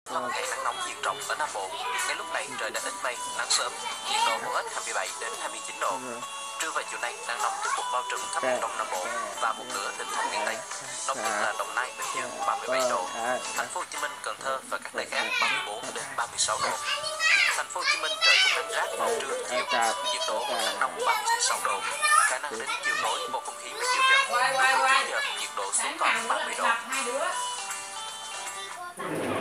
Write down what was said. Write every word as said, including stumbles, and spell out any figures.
là một ngày nắng nóng diện rộng ở Nam Bộ. Ngay lúc này trời đã ít mây, nắng sớm, nhiệt độ hầu hết hai mươi bảy đến hai mươi chín độ. Trưa và chiều nay nắng nóng tiếp tục bao trùm khắp miền Đông Nam Bộ và một nửa tỉnh thành miền Tây. Nóng nhất là Đồng Nai, Bình Dương ba mươi bảy độ, Thành phố Hồ Chí Minh, Cần Thơ và các nơi khác ba mươi bốn đến ba mươi sáu độ. Thành phố Hồ Chí Minh trời cũng nắng rát vào trưa chiều, nhiệt độ có nắng nóng ba mươi sáu độ. Khả năng đến chiều tối bầu không khí mới dịu dần, lúc mười chín giờ nhiệt độ xuống còn ba mươi độ.